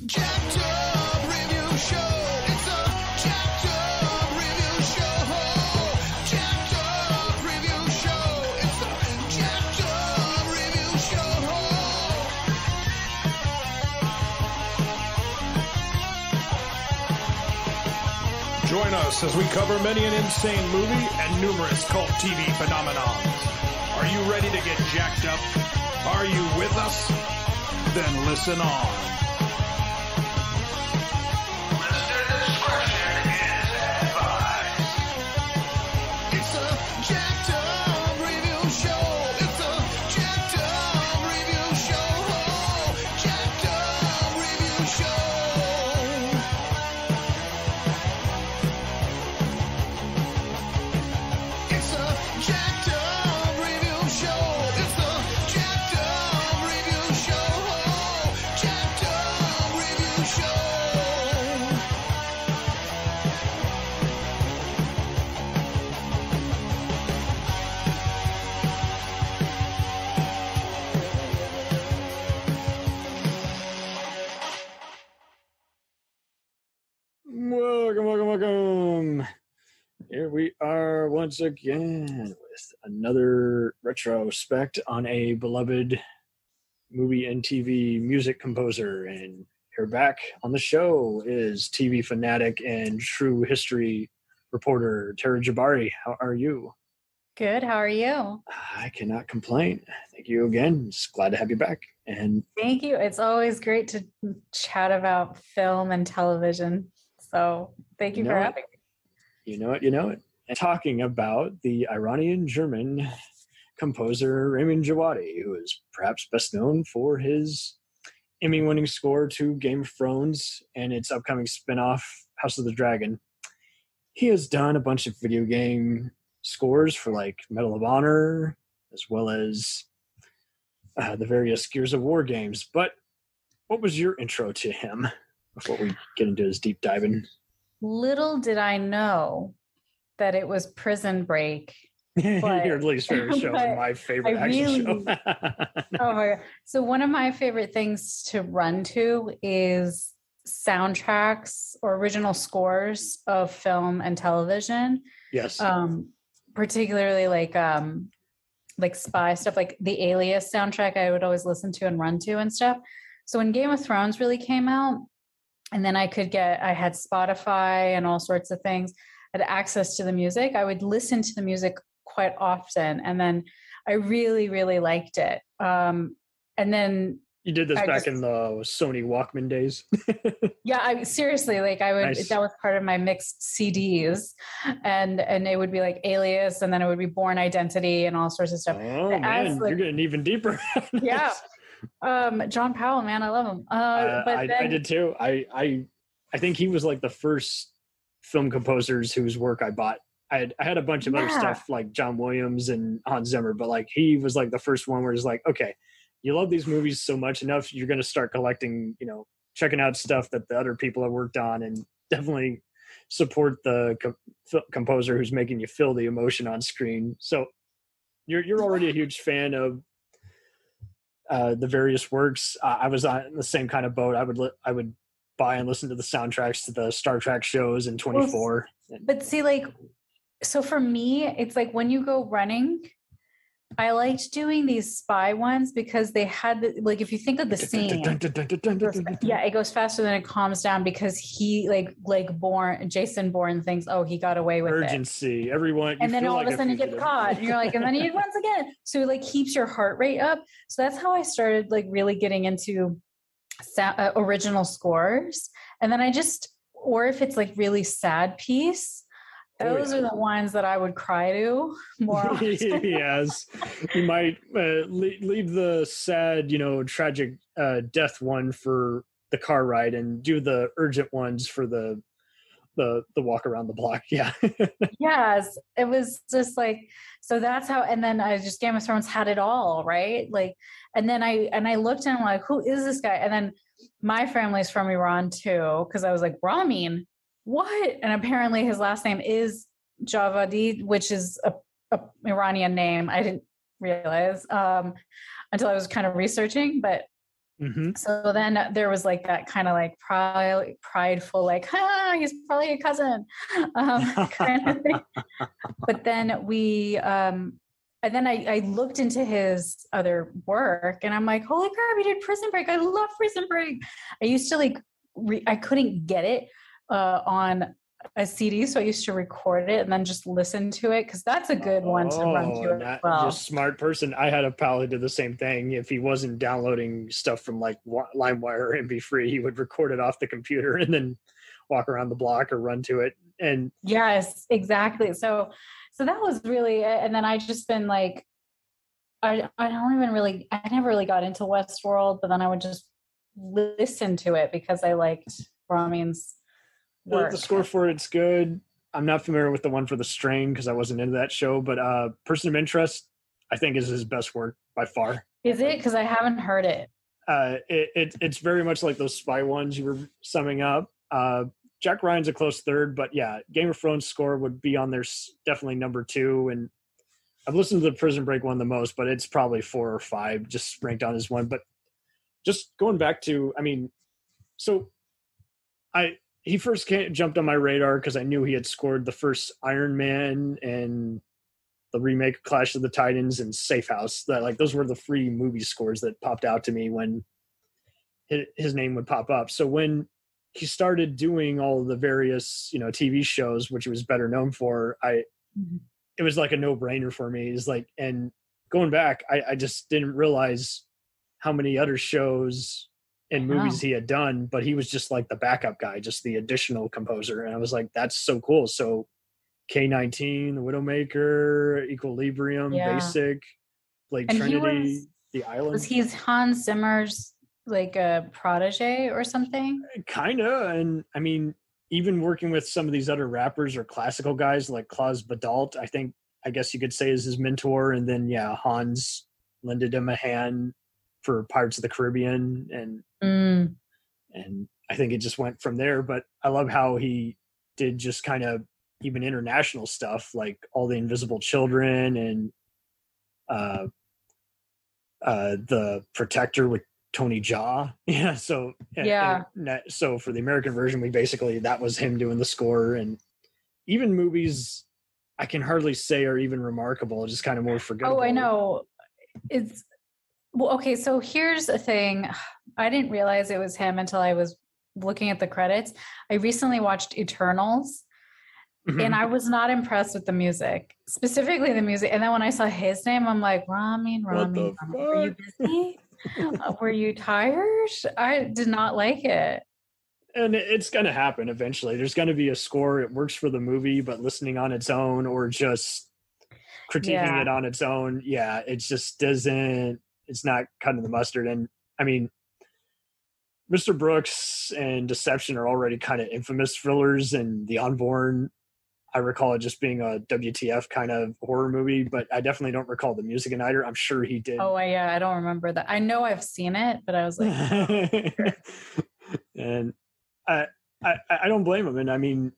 jacked up review show. It's a jacked up review show. Jacked up review show. It's a jacked up review show. Join us as we cover many an insane movie and numerous cult TV phenomenons. Are you ready to get jacked up? Are you with us? Then listen on. Listener discretion is advised. It's a jacked up review show. It's a jacked up review show. Jacked up review show. It's a jacked up review show. It's a jacked up review show. Jacked up review show. Welcome. Here we are once again with another retrospect on a beloved movie and TV music composer. And here back on the show is TV fanatic and true history reporter Tara Jabbari. How are you? Good. How are you? I cannot complain. Thank you again. Just glad to have you back. And Thank you. It's always great to chat about film and television. So thank you for having me. you know it. And talking about the Iranian German composer Ramin Djawadi, who is perhaps best known for his Emmy-winning score to Game of Thrones and its upcoming spin-off House of the Dragon. He has done a bunch of video game scores for like Medal of Honor, as well as the various Gears of War games. But what was your intro to him before we get into his deep diving? Little did I know that it was Prison Break. Your least favorite show and my favorite action show. Oh my God. So one of my favorite things to run to is soundtracks or original scores of film and television. Yes. Particularly like spy stuff, like the Alias soundtrack I would always listen to and run to and stuff. So when Game of Thrones really came out, and then I had Spotify and all sorts of things, I had access to the music, I would listen to the music quite often. And then I really, really liked it. And then you did this back in the Sony Walkman days. Yeah, seriously, like nice. That was part of my mixed CDs, and it would be like Alias, and then it would be Born Identity and all sorts of stuff. Oh man, you're getting even deeper. Yeah. John Powell, man, I love him. I did too. I think he was like the first film composers whose work I bought. I had a bunch of other stuff like John Williams and Hans Zimmer, but like he was like the first one where it's like, okay, you love these movies so much enough, you're going to start collecting, checking out stuff that the other people have worked on, and definitely support the composer who's making you feel the emotion on screen. So you're already a huge fan of the various works. I was on the same kind of boat. I would buy and listen to the soundtracks to the Star Trek shows in 24. But see, like, so for me, it's like when you go running, I liked doing these spy ones because they had, like, if you think of the scene, yeah, it goes faster than it calms down because he, Jason Bourne thinks, oh, he got away with urgency. Everyone, and then all of a sudden you get caught, and you're like, and then he runs again. So it like keeps your heart rate up. So that's how I started like really getting into original scores, and then or if it's like really sad piece. Those are the ones that I would cry to more often. Yes. You might leave the sad, tragic death one for the car ride and do the urgent ones for the walk around the block. Yeah. Yes. It was just like, so that's how, and then Game of Thrones had it all, right? Like, and then I looked and I'm like, who is this guy? And then my family's from Iran too. Cause I was like, Ramin, what? And apparently his last name is Djawadi, which is a Iranian name. I didn't realize until I was kind of researching, but So then there was like that kind of like prideful, like, he's probably a cousin kind of thing. But then and then I looked into his other work and I'm like, holy crap, he did Prison Break. I love Prison Break. I used to like, I couldn't get it on a CD, so I used to record it and then just listen to it, because that's a good one to run to as well. You're a smart person. I had a pal who did the same thing. If he wasn't downloading stuff from like LimeWire or MP3, he would record it off the computer and then walk around the block or run to it. And yes, exactly. So that was really it. And then I just been like, I never really got into Westworld, but then I would just listen to it because I liked Ramin's work. The score for it's good. I'm not familiar with the one for The Strain because I wasn't into that show, but Person of Interest, I think, is his best work by far. Is it? Because I haven't heard it. It's very much like those spy ones you were summing up. Jack Ryan's a close third, but yeah, Game of Thrones score would be on there, definitely number 2. And I've listened to the Prison Break one the most, but it's probably 4 or 5, just ranked on as one. But just going back to, he first jumped on my radar because I knew he had scored the first Iron Man and the remake of Clash of the Titans and Safe House. Those were the 3 movie scores that popped out to me when his name would pop up. So when he started doing all of the various, TV shows, which he was better known for, it was like a no-brainer for me. It's like, and going back, I just didn't realize how many other shows and movies he had done, but he was just like the backup guy, just the additional composer. And I was like, that's so cool. So K-19, The Widowmaker, Equilibrium, Basic, Blade Trinity, The Island. Was he Hans Zimmer's like a protege or something? Kind of. And I mean, even working with some of these other rappers or classical guys like Klaus Badalt, I guess you could say is his mentor. And then, Hans lended him a hand for Pirates of the Caribbean. And I think it just went from there. But I love how he did just kind of even international stuff, like All the Invisible Children and The Protector with Tony Jaa. So for the American version, that was him doing the score. And even movies I can hardly say are even remarkable, just kind of more forgettable. Oh, I know. Okay, so here's a thing. I didn't realize it was him until I was looking at the credits. I recently watched Eternals, and I was not impressed with the music, specifically the music. And then when I saw his name, I'm like, Ramin, were you busy? Were you tired? I did not like it. And it's going to happen eventually. There's going to be a score. It works for the movie, but listening on its own or just critiquing it on its own, it just doesn't. It's not cutting the mustard. And I mean, Mr. Brooks and Deception are already kind of infamous thrillers, and The Unborn, I recall it just being a WTF kind of horror movie, but I definitely don't recall the music in either. I'm sure he did. Oh, yeah, I don't remember that. I know I've seen it, but I was like, and I don't blame him. And I mean,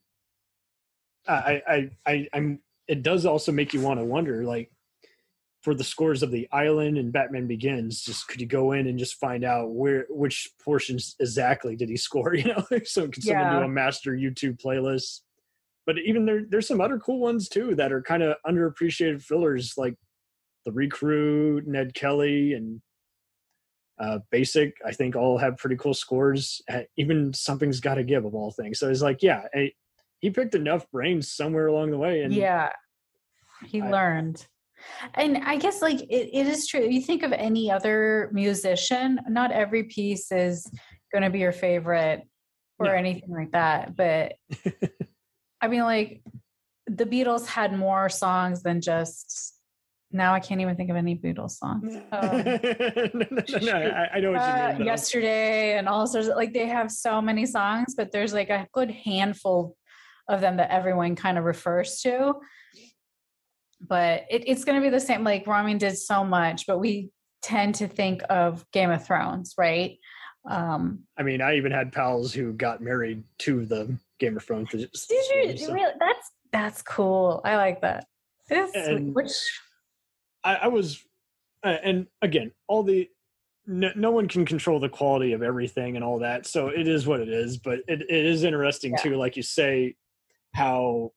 I'm. It does also make you want to wonder, like, for the scores of The Island and Batman Begins, just could you go in and just find out which portions exactly did he score? So could someone do a master YouTube playlist? But even there's some other cool ones too that are kind of underappreciated fillers, like The Recruit, Ned Kelly, and Basic. I think all have pretty cool scores. Even Something's Gotta Give, of all things. So it's like, he picked enough brains somewhere along the way, and he learned. And I guess like it is true. You think of any other musician, not every piece is going to be your favorite or anything like that. But I mean, like the Beatles had more songs than just, now I can't even think of any Beatles songs. No, I know what you mean. Yesterday and all sorts of, like, they have so many songs, but there's like a good handful of them that everyone kind of refers to. But it's going to be the same. Like Ramin did so much, but we tend to think of Game of Thrones, right? I mean, I even had pals who got married to the Game of Thrones. Did you really? That's cool. I like that. I was, and again, all the no one can control the quality of everything and all that. So it is what it is, but it is interesting too, like you say, how,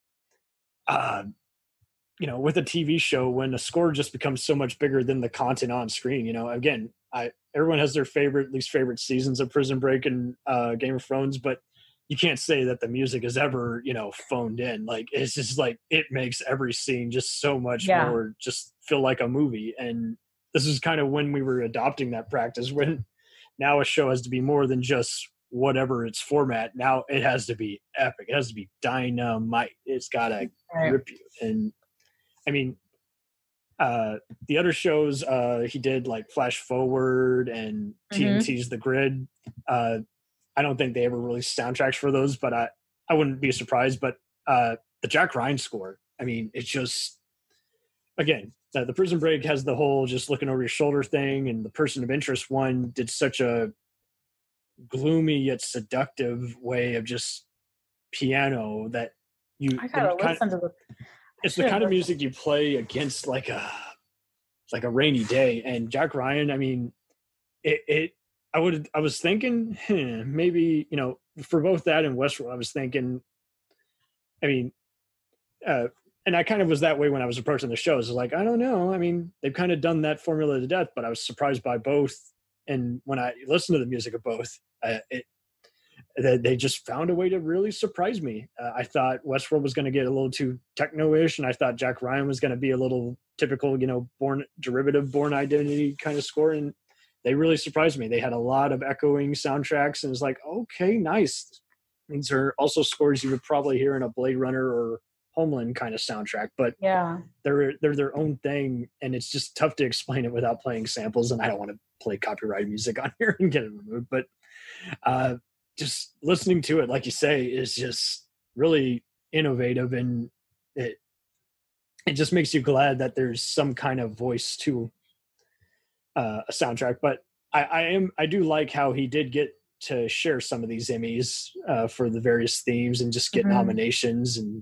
with a TV show, when a score just becomes so much bigger than the content on screen, again, everyone has their least favorite seasons of Prison Break and Game of Thrones, but you can't say that the music is ever, phoned in. Like, it's just like, it makes every scene just so much more just feel like a movie. And this is kind of when we were adopting that practice, when now a show has to be more than just whatever its format. Now it has to be epic. It has to be dynamite. It's got to rip you. And I mean, the other shows he did, like Flash Forward and TNT's The Grid, I don't think they ever released soundtracks for those, but I wouldn't be surprised. But the Jack Ryan score, I mean, it's just, again, the Prison Break has the whole just looking over your shoulder thing, and the Person of Interest one did such a gloomy yet seductive way of just piano that I gotta listen to it's the kind of music you play against like a rainy day. And Jack Ryan, I mean, I was thinking maybe, for both that and Westworld, I was thinking, I mean, and I kind of was that way when I was approaching the shows. Like, I don't know. I mean, they've kind of done that formula to death, but I was surprised by both. And when I listened to the music of both, they just found a way to really surprise me. I thought Westworld was going to get a little too techno-ish, and I thought Jack Ryan was going to be a little typical, Born Identity kind of score. And they really surprised me. They had a lot of echoing soundtracks, and it's like, okay, nice. These are also scores you would probably hear in a Blade Runner or Homeland kind of soundtrack, but they're their own thing, and it's just tough to explain it without playing samples. And I don't want to play copyrighted music on here and get it removed, but just listening to it, like you say, is just really innovative, and it just makes you glad that there's some kind of voice to a soundtrack. But I do like how he did get to share some of these Emmys for the various themes and just get nominations. And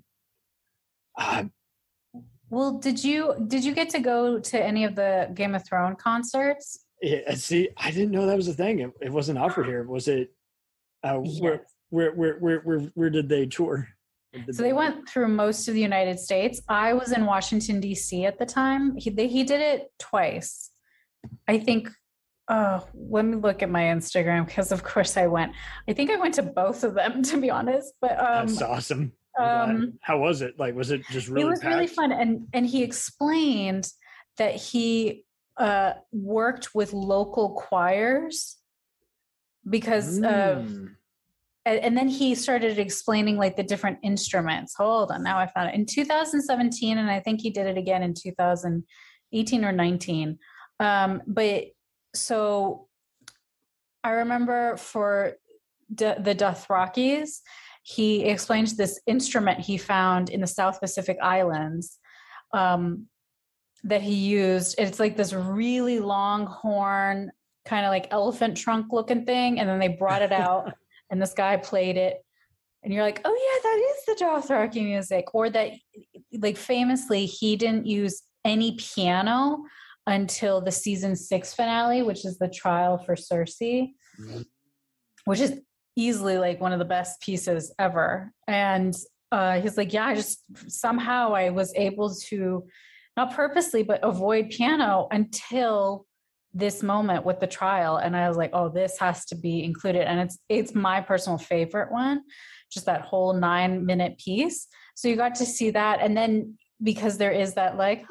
well, did you get to go to any of the Game of Thrones concerts? Yeah, see, I didn't know that was a thing. It wasn't offered here. Was it? Where did they tour? So they went through most of the United States. I was in Washington, D.C. at the time. He did it twice. I think, let me look at my Instagram, because of course I went. I think I went to both of them, to be honest. But that's awesome. How was it? Like, was it just really? It was really fun, and he explained that he worked with local choirs because of. And then he started explaining like the different instruments. Hold on, now I found it in 2017, and I think he did it again in 2018 or 19. But so I remember for the Dothrakis, he explained this instrument he found in the South Pacific Islands that he used. It's like this really long horn, kind of like elephant trunk looking thing, and then they brought it out. And this guy played it, and you're like, oh yeah, that is the Dothraki music. Or that, like, famously, he didn't use any piano until the season 6 finale, which is the trial for Cersei, which is easily like one of the best pieces ever. And he's like, yeah, somehow I was able to, not purposely, but avoid piano until this moment with the trial. And I was like, oh, this has to be included. And it's my personal favorite one, just that whole 9-minute piece. So you got to see that. And then because there is that like,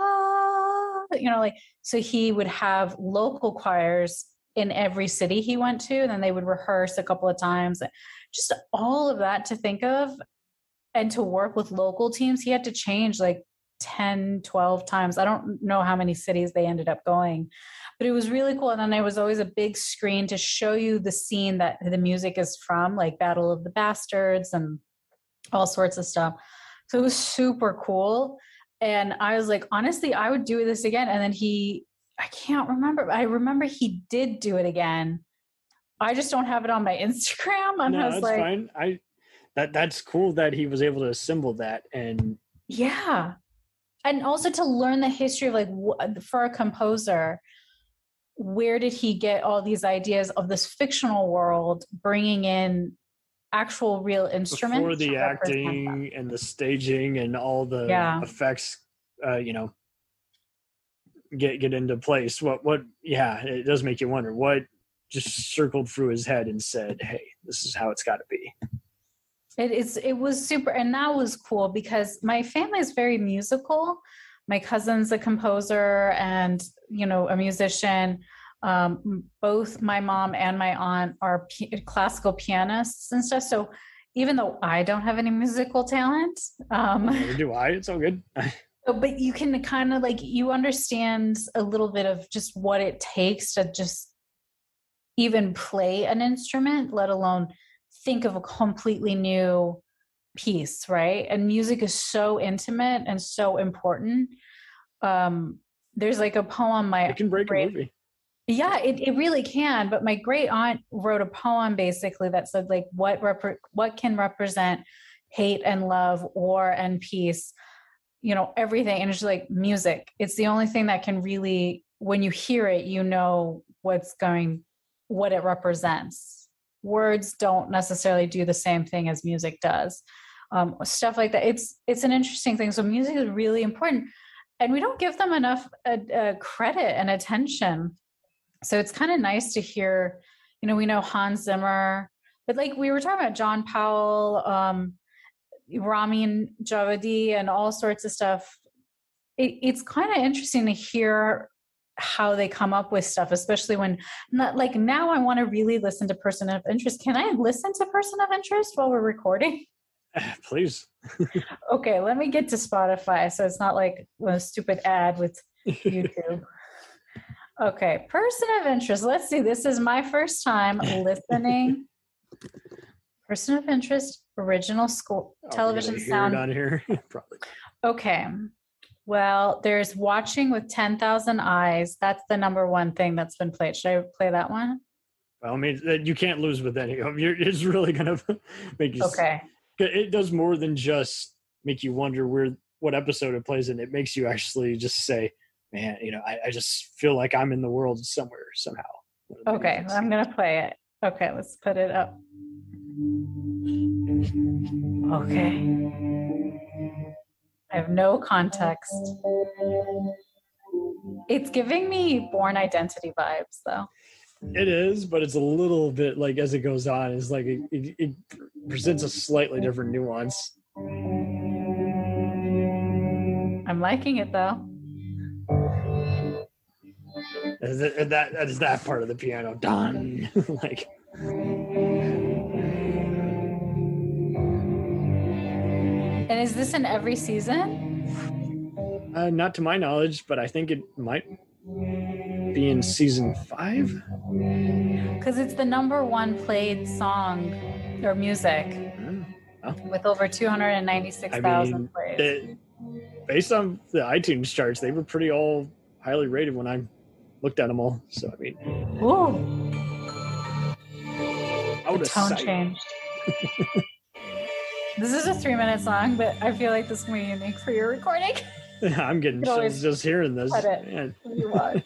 so he would have local choirs in every city he went to, and then they would rehearse a couple of times. Just all of that to think of, and to work with local teams. He had to change like 10, 12 times. I don't know how many cities they ended up going, but it was really cool. And then there was always a big screen to show you the scene that the music is from, like Battle of the Bastards and all sorts of stuff. So it was super cool. And I was like, honestly, I would do this again. And then I can't remember. I remember he did do it again. I just don't have it on my Instagram. And I was that's like, fine. That's cool that he was able to assemble that. And yeah. And also to learn the history of like, for a composer, where did he get all these ideas of this fictional world, bringing in actual real instruments before the to represent acting them? and the staging and all the effects, get into place. It does make you wonder what just circled through his head and said, hey, this is how it's got to be. It was super, and that was cool because my family is very musical. My cousin's a composer and, a musician. Both my mom and my aunt are classical pianists and stuff. So even though I don't have any musical talent, neither do I. It's all good. But you can kind of you understand a little bit of just what it takes to just even play an instrument, let alone think of a completely new piece, right? And music is so intimate and so important. There's a poem it can break a movie. Yeah, it really can. But my great aunt wrote a poem basically that said what can represent hate and love, war and peace, everything. And it's just music. It's the only thing that can really, when you hear it, what it represents. Words don't necessarily do the same thing as music does. Stuff like that. It's an interesting thing. So music is really important, and we don't give them enough credit and attention. So it's kind of nice to hear, we know Hans Zimmer, but we were talking about John Powell, Ramin Djawadi, and all sorts of stuff. It's kind of interesting to hear how they come up with stuff, especially when now I want to really listen to Person of Interest. Can I listen to Person of Interest while we're recording? Please. Okay, let me get to Spotify so it's not like a stupid ad with YouTube. Okay, Person of Interest. Let's see. This is my first time listening. Person of Interest, original school television sound. On here, probably. Okay. Well, there's Watching with 10,000 Eyes. That's the number one thing that's been played. Should I play that one? Well, I mean, you can't lose with any of them. It's really going to make you. Okay. It does more than just make you wonder what episode it plays in. It makes you actually just say, man, I just feel like I'm in the world somewhere, somehow. Okay, I'm going to play it. Okay, let's put it up. Okay. I have no context. It's giving me Born Identity vibes, though. It is, but it's a little bit as it goes on, it's it presents a slightly different nuance. I'm liking it, though. That is that part of the piano done. And is this in every season? Not to my knowledge, but I think it might be in season 5. Because it's the number one played song or music with over 296,000 plays. Based on the iTunes charts, they were pretty all highly rated when I looked at them all. So, I mean. Ooh. The tone changed. This is a 3-minute song, but I feel like this is going to be unique for your recording. I'm getting chills just hearing this. It. You want.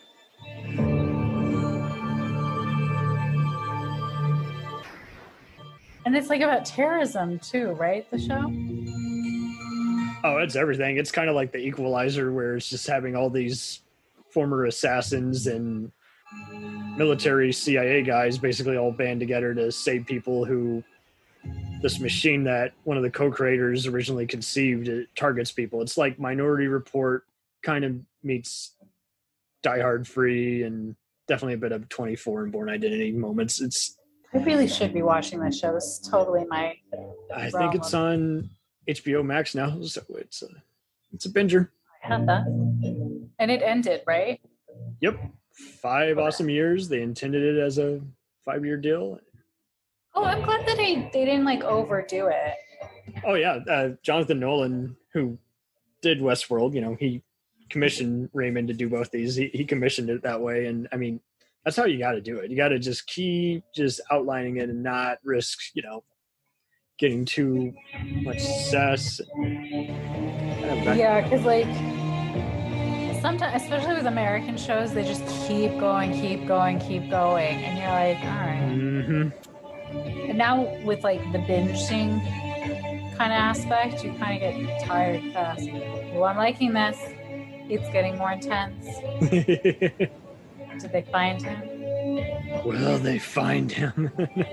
And it's about terrorism too, right? The show? Oh, it's everything. It's kind of like The Equalizer, where it's just having all these former assassins and military CIA guys basically all band together to save people who this machine that one of the co-creators originally conceived, it targets people. It's like Minority Report kind of meets Die Hard Free, and definitely a bit of 24 and Born Identity moments. I really should be watching that show. This is totally my I think it's on HBO Max now, so it's a binger. I had that. And it ended, right? Yep. 5 awesome years. They intended it as a 5-year deal. Oh, I'm glad that they didn't overdo it. Oh yeah, Jonathan Nolan, who did Westworld, he commissioned Raymond to do both these. He commissioned it that way, and I mean, that's how you got to do it. You got to just keep outlining it and not risk, getting too much success. Yeah, because sometimes, especially with American shows, they just keep going, and you're like, all right. Mm-hmm. And now with like the binging kind of aspect, you kind of get tired fast. Well, I'm liking this. It's getting more intense. Did they find him? Will they find him?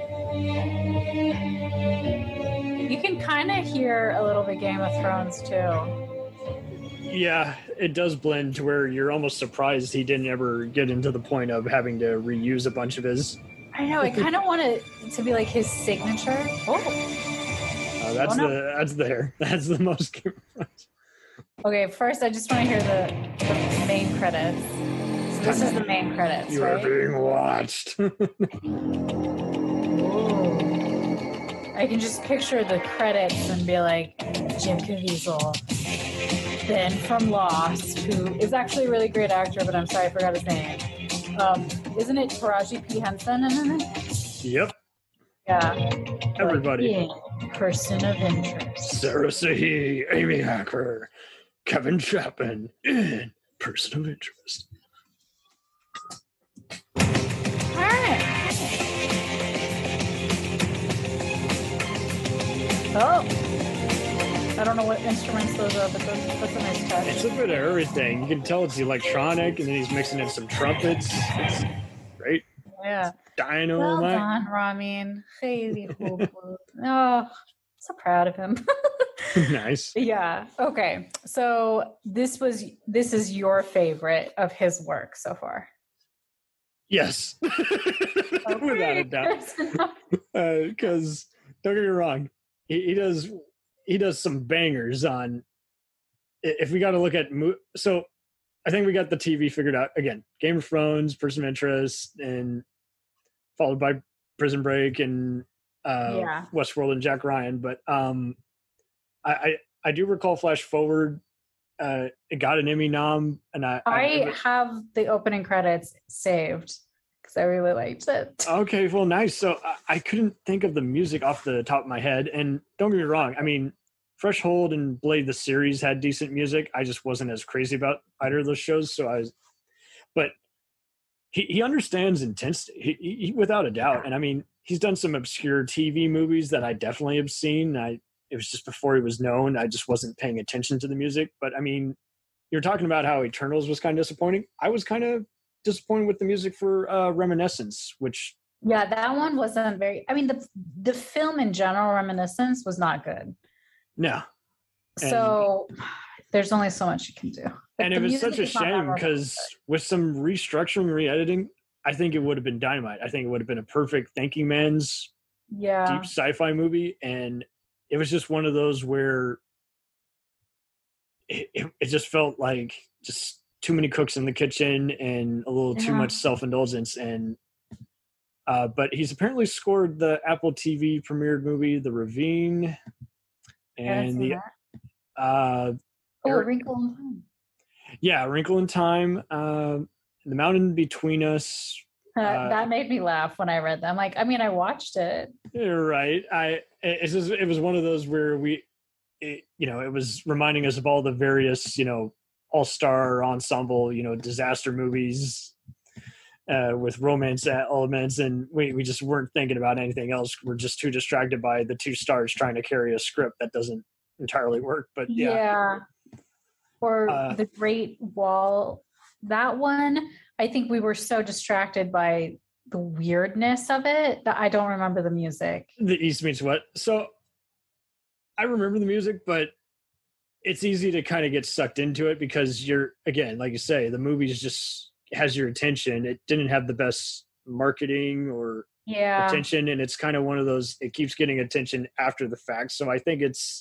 You can kind of hear a little bit Game of Thrones too. Yeah, it does blend to where you're almost surprised he didn't ever get into the point of having to reuse a bunch of his. I know. I kind of want it to be like his signature. That's the hair. That's the most. Okay, first I just want to hear the main credits. So this is the main credits, You right? are being watched. I can just picture the credits and be like, Jim Caviezel, Ben from Lost, who is actually a really great actor, but I'm sorry I forgot his name. Isn't it Taraji P. Henson in it? Yep. Yeah. Everybody. Like, person of interest. Sarah Sahi, Amy Hacker, Kevin Chapman, in person of interest. All right. Oh, I don't know what instruments those are, but that's a nice touch. It's a bit of everything. You can tell it's electronic, and then he's mixing in some trumpets. It's great. Yeah. Dynamite. Well done, Ramin. Oh, so proud of him. Nice. Yeah. Okay. So this is your favorite of his work so far. Yes. Okay. Without a doubt. Because don't get me wrong, he does some bangers on. If we got to look at so I think we got the TV figured out again. Game of Thrones, Person of Interest, and followed by Prison Break and Westworld and Jack Ryan. But I do recall Flash Forward. It got an Emmy nom, and I have the opening credits saved because I really liked it. Okay, well, nice. So I couldn't think of the music off the top of my head, and don't get me wrong. I mean, Threshold and Blade the series had decent music. I just wasn't as crazy about either of those shows. But he understands intensity, he without a doubt. And I mean, he's done some obscure TV movies that I definitely have seen. It was just before he was known. I just wasn't paying attention to the music. But I mean, you're talking about how Eternals was kind of disappointing. I was kind of disappointed with the music for Reminiscence, which that one wasn't very. I mean, the film in general, Reminiscence, was not good. No. So there's only so much you can do. But and it was such a shame because with some restructuring, re-editing, I think it would have been dynamite. I think it would have been a perfect Thinking Man's deep sci-fi movie. And it was just one of those where it just felt like just too many cooks in the kitchen and a little too much self-indulgence. And but he's apparently scored the Apple TV premiered movie, The Ravine, and A Wrinkle in Time. Yeah, Wrinkle in Time, The Mountain Between Us. That made me laugh when I read that. I'm like, I mean, I watched it. You're right. It was one of those where it was reminding us of all the various, all-star ensemble, disaster movies with romance elements, and we just weren't thinking about anything else. We're just too distracted by the two stars trying to carry a script that doesn't entirely work. But or The Great Wall. That one, I think we were so distracted by the weirdness of it that I don't remember the music. The East Meets West. So I remember the music, but it's easy to kind of get sucked into it because you're, again, like you say, the movie just has your attention. It didn't have the best marketing or attention, and it's kind of one of those, it keeps getting attention after the fact. So I think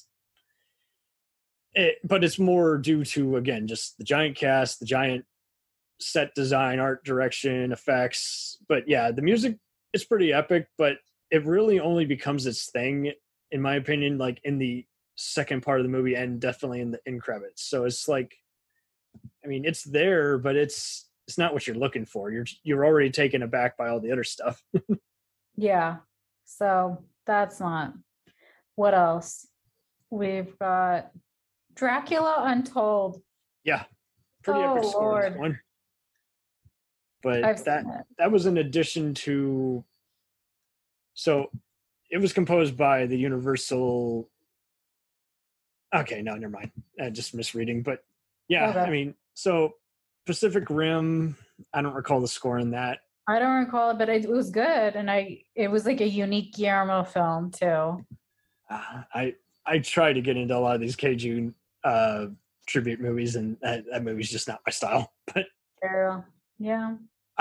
but it's more due to, again, just the giant cast, the giant set design, art direction, effects. But yeah, the music is pretty epic, but it really only becomes its thing, in my opinion, like in the second part of the movie and definitely in the end credits. So it's like, I mean, it's there, but it's not what you're looking for. You're already taken aback by all the other stuff. Yeah. So that's not. What else? We've got Dracula Untold. Yeah. pretty epic score in that Lord. one. But I've seen it. that was in addition to. So, it was composed by the Universal. Okay, no, never mind. Just misreading, but yeah, Okay. I mean, so Pacific Rim. I don't recall the score in that. I don't recall it, but it was good, and it was like a unique Guillermo film too. I try to get into a lot of these Keiju tribute movies, and that movie's just not my style. But Yeah.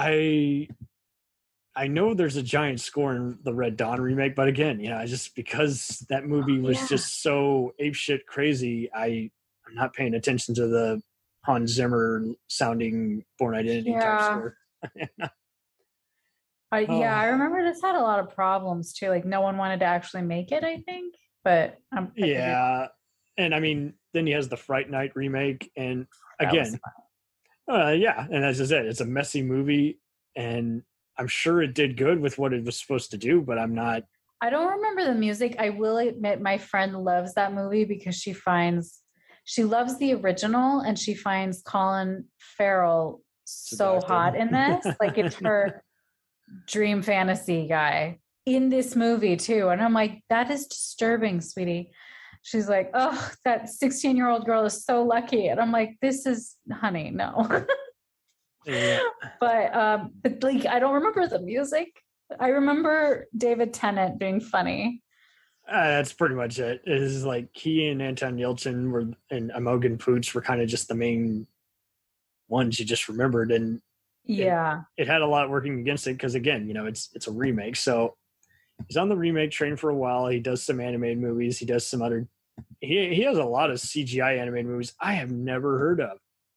I know there's a giant score in the Red Dawn remake, but again, just because that movie was just so apeshit crazy, I'm not paying attention to the Hans Zimmer sounding Born Identity type score. I remember this had a lot of problems too. Like no one wanted to actually make it, I think. But and I mean, then he has the Fright Night remake, and again, and as I said, it's a messy movie, and I'm sure it did good with what it was supposed to do, but I don't remember the music. I will admit my friend loves that movie because she loves the original, and she finds Colin Farrell so hot in this. Like it's her dream fantasy guy in this movie too. And I'm like, that is disturbing, sweetie. She's like, oh, that 16-year-old girl is so lucky. And I'm like, this is, honey, no. Yeah. But like, I don't remember the music. I remember David Tennant being funny. That's pretty much it. It is like he and Anton Yelchin and Imogen Poots were kind of just the main ones you just remembered. And it had a lot working against it because, again, it's a remake. So he's on the remake train for a while. He does some animated movies. He does some other. He has a lot of CGI animated movies I have never heard of.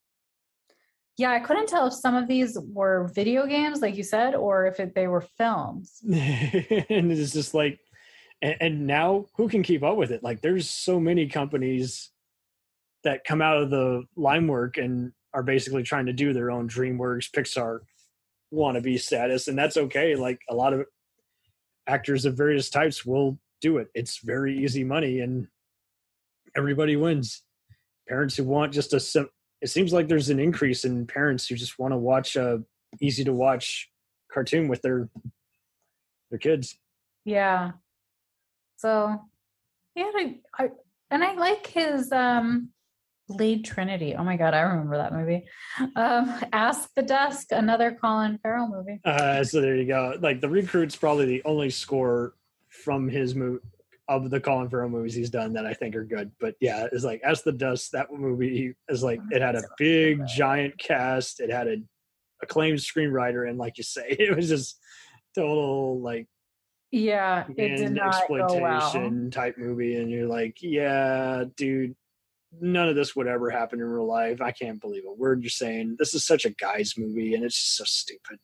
Yeah, I couldn't tell if some of these were video games, like you said, or if they were films. And it's just like, and now who can keep up with it? Like, there's so many companies that come out of the line work and are basically trying to do their own DreamWorks, Pixar wannabe status, and that's okay. Like, a lot of actors of various types will do it. It's very easy money, and everybody wins. Parents who want just it seems like there's an increase in parents who just want to watch a easy to watch cartoon with their kids. Yeah. So I like his Blade Trinity. Oh my God, I remember that movie. Ask the Dusk, another Colin Farrell movie. So there you go. Like, The Recruit's probably the only score from his movie of the Colin Farrell movies he's done that I think are good. But yeah, it's like Ask the Dusk. That movie is like, it had a big giant cast. It had an acclaimed screenwriter, and like you say, it was just total like it did not exploitation type movie, and you're like, yeah, dude, none of this would ever happen in real life. I can't believe a word you're saying. This is such a guy's movie, and it's just so stupid.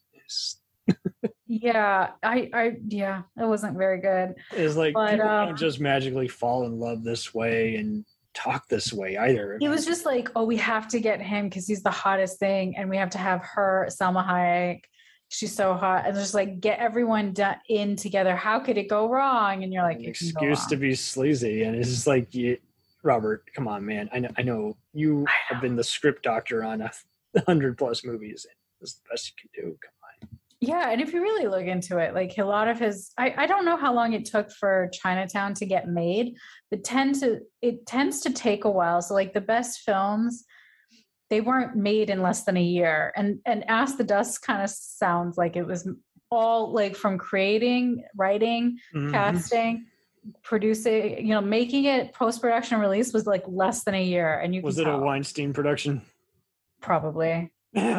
It wasn't very good. It's like, people don't just magically fall in love this way and talk this way either. It was just like, oh, we have to get him because he's the hottest thing, and we have to have her, Salma Hayek. She's so hot, and just like get everyone in together. How could it go wrong? And you're like, an excuse to be sleazy, and it's just like, Robert, come on, man. I know you have been the script doctor on 100+ movies. That's the best you can do. Come on. Yeah, and if you really look into it, like a lot of his, I don't know how long it took for Chinatown to get made, but it tends to take a while. So like the best films, they weren't made in less than a year. And Ask the Dusk kind of sounds like it was all like from creating, writing, casting, producing, making it, post-production release was like less than a year. And was it a Weinstein production? Probably.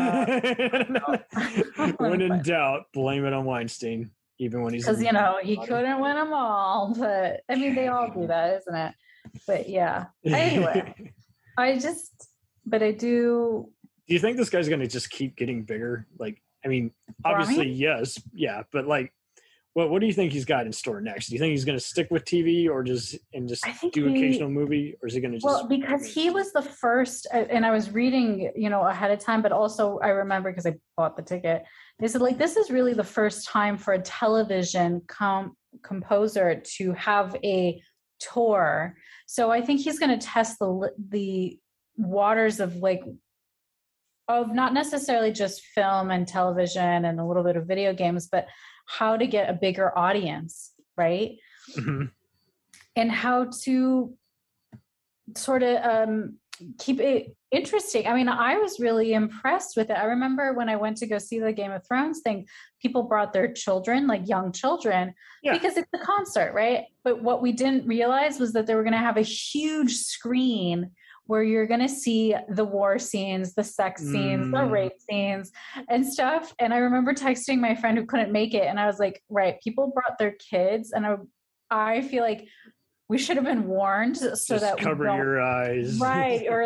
When in doubt, blame it on Weinstein, even when he's, because he couldn't win them all. But I mean, they all do that, isn't it? But yeah. Anyway, I do. Do you think this guy's going to just keep getting bigger? Like, I mean, obviously, yes, yeah, but like, what do you think he's got in store next? Do you think he's going to stick with TV or just do occasional movie, or is he going to just? Well, because he was the first, and I was reading, ahead of time, but also I remember because I bought the ticket. They said like this is really the first time for a television composer to have a tour. So I think he's going to test the waters of like of not necessarily just film and television and a little bit of video games, but how to get a bigger audience, right? Mm-hmm. And how to sort of keep it interesting. I mean, I was really impressed with it. I remember when I went to go see the Game of Thrones thing, people brought their children, like young children, because it's a concert, right? But what we didn't realize was that they were going to have a huge screen where you're going to see the war scenes, the sex scenes, the rape scenes and stuff. And I remember texting my friend who couldn't make it. And I was like, right, people brought their kids. And I feel like we should have been warned so just that cover your eyes. Right. Or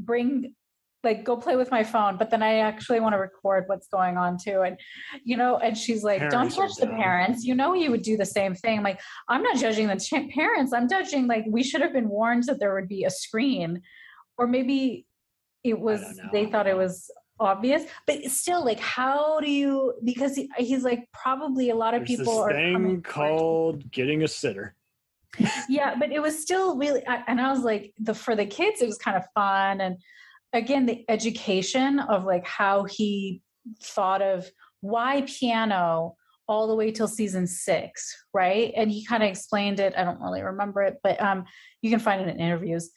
go play with my phone. But then I actually want to record what's going on too. And, and she's like, Parents don't touch the parents. You would do the same thing. I'm like, I'm not judging the parents. I'm judging, like, we should have been warned that there would be a screen, or maybe it was, they thought it was obvious, but still, like, how do you, because he's like, probably a lot of There's people this are thing called getting a sitter. Yeah, but it was still really, and I was like, for the kids, it was kind of fun. And again, the education of like how he thought of why piano all the way till season 6, right? And he kind of explained it. I don't really remember it, but you can find it in interviews.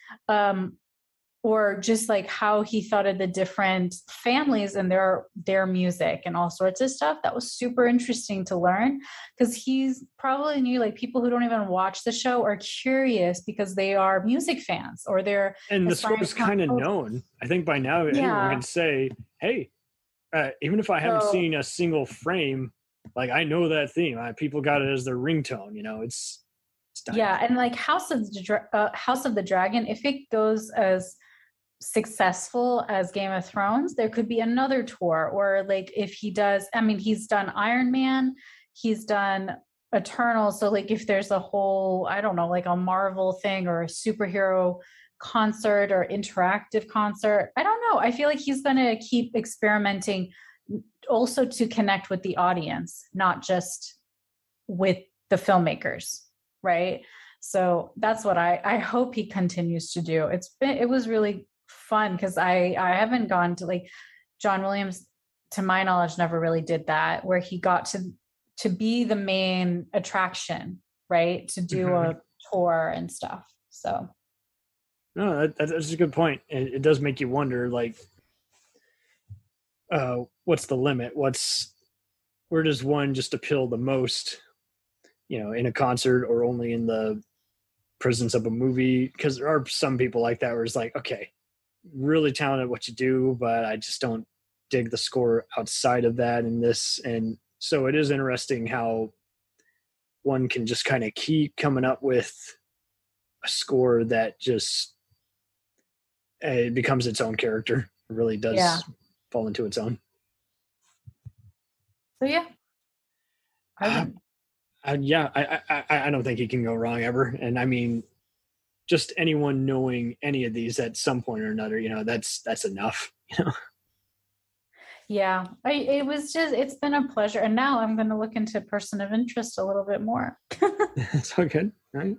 Or just like how he thought of the different families and their music and all sorts of stuff. That was super interesting to learn, because he's probably knew, like, people who don't even watch the show are curious because they are music fans, or they're, and the score is kind of known. I think by now anyone can say, hey, even if I haven't seen a single frame, like, I know that theme. People got it as their ringtone. It's dynamite. And like House of the Dragon, if it goes as successful as Game of Thrones, there could be another tour. Or like if he does, I mean, he's done Iron Man, he's done Eternal. So like if there's a whole, I don't know, like a Marvel thing or a superhero concert or interactive concert, I don't know. I feel like he's going to keep experimenting also to connect with the audience, not just with the filmmakers, right? So that's what I hope he continues to do. It was really fun, because I haven't gone to, like, John Williams, to my knowledge, never really did that, where he got to be the main attraction, right? To do a tour and stuff. So no, that's a good point. It does make you wonder, like, what's the limit? Where does one just appeal the most, in a concert or only in the presence of a movie? Because there are some people like that where it's like, okay, really talented at what you do, but I just don't dig the score outside of that and this. And so it is interesting how one can just kind of keep coming up with a score that just it becomes its own character. It really does fall into its own. So yeah. I don't think he can go wrong ever. And I mean, just anyone knowing any of these at some point or another, that's enough. Yeah, it's been a pleasure. And now I'm going to look into Person of Interest a little bit more. It's all good, right?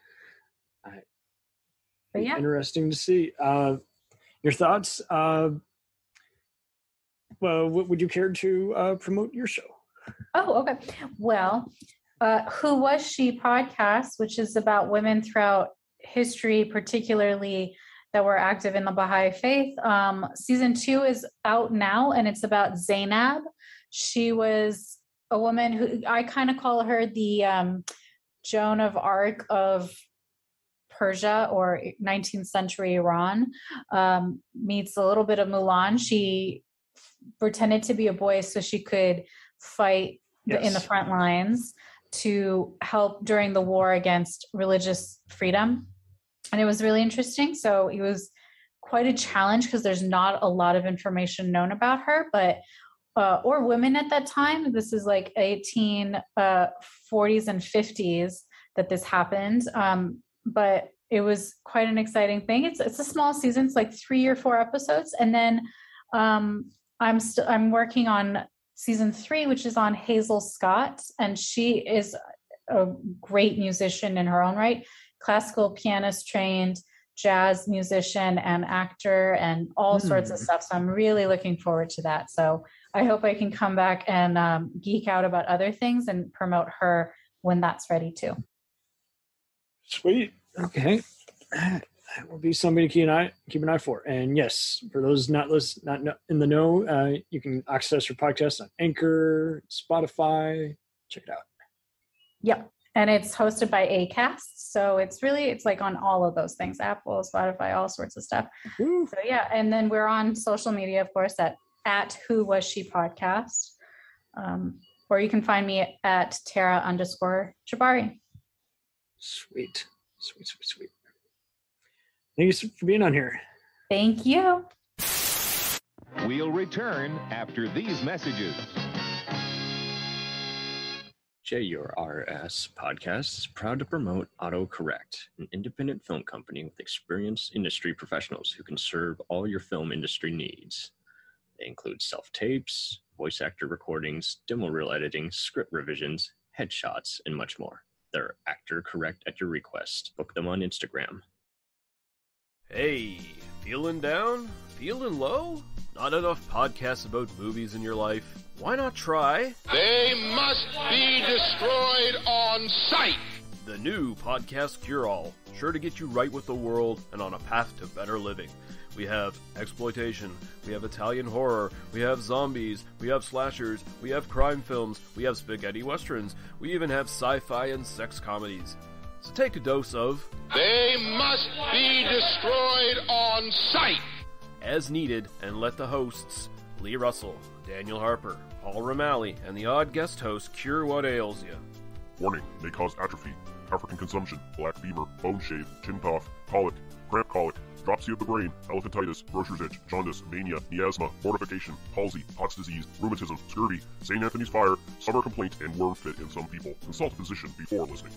But yeah. Interesting to see. Your thoughts? Well, would you care to promote your show? Oh, okay. Well, Who Was She podcast, which is about women throughout history, particularly that were active in the Baha'i faith. Season 2 is out now, and it's about Zainab. She was a woman who I kind of call her the Joan of Arc of Persia, or 19th century Iran. Meets a little bit of Mulan. She pretended to be a boy so she could fight in the front lines to help during the war against religious freedom. And it was really interesting. So it was quite a challenge, because there's not a lot of information known about her, but or women at that time. This is like 1840s and 50s that this happened. But it was quite an exciting thing. It's a small season. It's like 3 or 4 episodes. And then I'm working on season 3, which is on Hazel Scott. And she is a great musician in her own right. Classical pianist trained, jazz musician and actor and all sorts of stuff. So I'm really looking forward to that. So I hope I can come back and geek out about other things and promote her when that's ready too. Sweet. Okay. That will be something to keep an eye for. And yes, for those not in the know, you can access your podcast on Anchor, Spotify. Check it out. Yep. And it's hosted by Acast. So it's like on all of those things, Apple, Spotify, all sorts of stuff. Woo. So yeah. And then we're on social media, of course, at Who Was She Podcast. Or you can find me at Tara_Jabbari. Sweet. Thanks for being on here. Thank you. We'll return after these messages. JRS Podcast is proud to promote AutoCorrect, an independent film company with experienced industry professionals who can serve all your film industry needs. They include self-tapes, voice actor recordings, demo reel editing, script revisions, headshots, and much more. They're Actor Correct at your request. Book them on Instagram. Hey, feeling down? Feeling low? Not enough podcasts about movies in your life? Why not try They Must Be Destroyed on Sight! the new Podcast Cure-All, sure to get you right with the world and on a path to better living. We have exploitation, we have Italian horror, we have zombies, we have slashers, we have crime films, we have spaghetti westerns, we even have sci-fi and sex comedies. So take a dose of They Must Be Destroyed on Sight! as needed, and let the hosts, Lee Russell, Daniel Harper, Paul Romali, and the odd guest host cure what ails you. Warning, may cause atrophy, African consumption, black fever, bone shave, chin cough, colic, cramp colic, dropsy of the brain, elephantitis, grocer's itch, jaundice, mania, miasma, mortification, palsy, Pott's disease, rheumatism, scurvy, St. Anthony's fire, summer complaint, and worm fit in some people. Consult a physician before listening.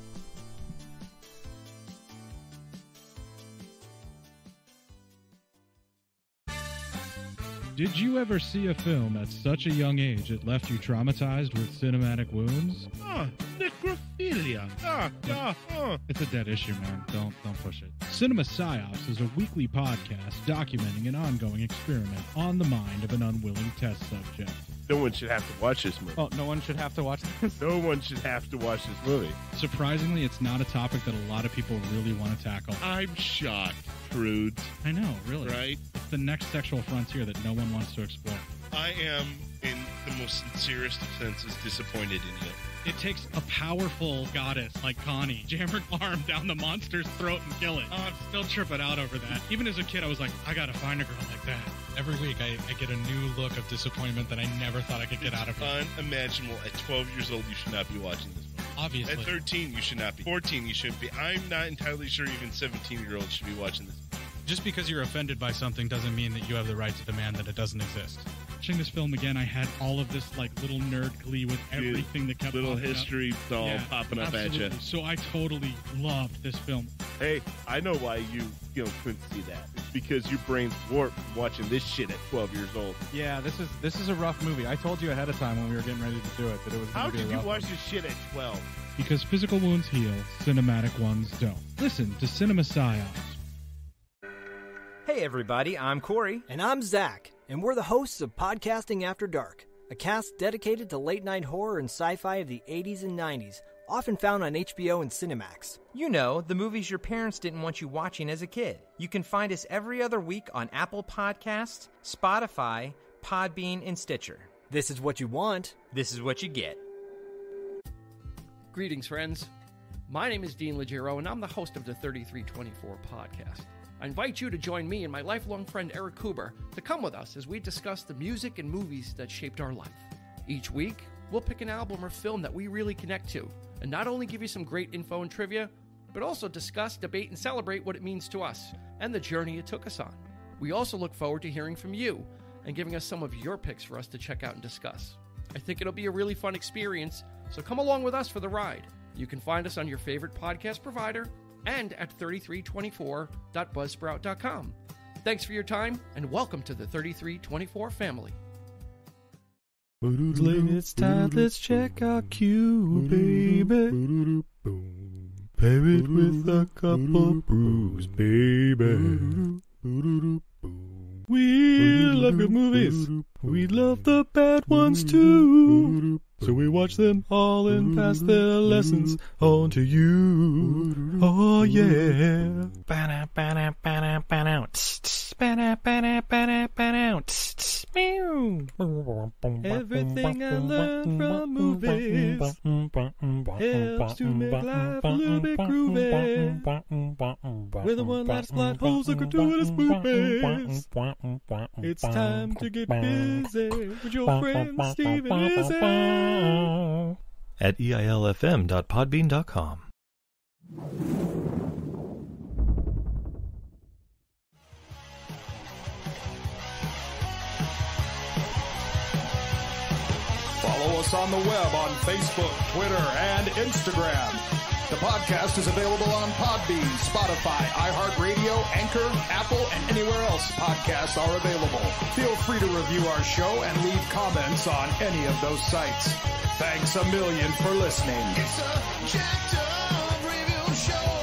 Did you ever see a film at such a young age it left you traumatized with cinematic wounds? Necrophilia. It's a dead issue, man. Don't push it. Cinema Psyops is a weekly podcast documenting an ongoing experiment on the mind of an unwilling test subject. No one should have to watch this movie. Oh, no one should have to watch this? No one should have to watch this movie. Surprisingly, it's not a topic that a lot of people really want to tackle. I'm shocked, prudes. I know, really. Right? It's the next sexual frontier that no one wants to explore. I am, in the most sincerest of senses, disappointed in you. It takes a powerful goddess like Connie, jam her arm down the monster's throat and kill it. Oh, I'm still tripping out over that. Even as a kid, I was like, I gotta find a girl like that. Every week, I get a new look of disappointment that I never thought I could get out of her. Unimaginable. At 12 years old, you should not be watching this movie. Obviously. At 13, you should not be. 14, you shouldn't be. I'm not entirely sure even 17-year-olds should be watching this. Just because you're offended by something doesn't mean that you have the right to demand that it doesn't exist. Watching this film again, I had all of this like little nerd glee with everything that kept little popping history up. all popping up absolutely. at you. So I totally loved this film. Hey, I know why you couldn't see that. It's because your brain's warped from watching this shit at 12 years old. Yeah, this is a rough movie. I told you ahead of time when we were getting ready to do it that it was How going to be did a you rough watch one. this shit at 12? Because physical wounds heal, cinematic ones don't. Listen to Cinema Psyops. Hey everybody, I'm Corey. And I'm Zach, and we're the hosts of Podcasting After Dark, a cast dedicated to late-night horror and sci-fi of the 80s and 90s, often found on HBO and Cinemax. You know, the movies your parents didn't want you watching as a kid. You can find us every other week on Apple Podcasts, Spotify, Podbean, and Stitcher. This is what you want. This is what you get. Greetings, friends. My name is Dean Legero, and I'm the host of the 3324 podcast. I invite you to join me and my lifelong friend Eric Kuber to come with us as we discuss the music and movies that shaped our life. Each week, we'll pick an album or film that we really connect to, and not only give you some great info and trivia, but also discuss, debate, and celebrate what it means to us and the journey it took us on. We also look forward to hearing from you and giving us some of your picks for us to check out and discuss. I think it'll be a really fun experience, so come along with us for the ride. You can find us on your favorite podcast provider and at 3324.buzzsprout.com. Thanks for your time, and welcome to the 3324 family. It's time, let's check our cue, baby. Pair it with a cup of brews, baby. We love good movies. We love the bad ones too. So we watch them all and pass their lessons on to you. Oh yeah. Everything I learned from movies helps to make life a little bit groovy. With a one-last plot holes and gratuitous movies. It's time to get busy with your friend Steve and Izzy. At eilfm.podbean.com. Follow us on the web on Facebook, Twitter, and Instagram. The podcast is available on Podbean, Spotify, iHeartRadio, Anchor, Apple, and anywhere else podcasts are available. Feel free to review our show and leave comments on any of those sites. Thanks a million for listening. It's a jacked up review show.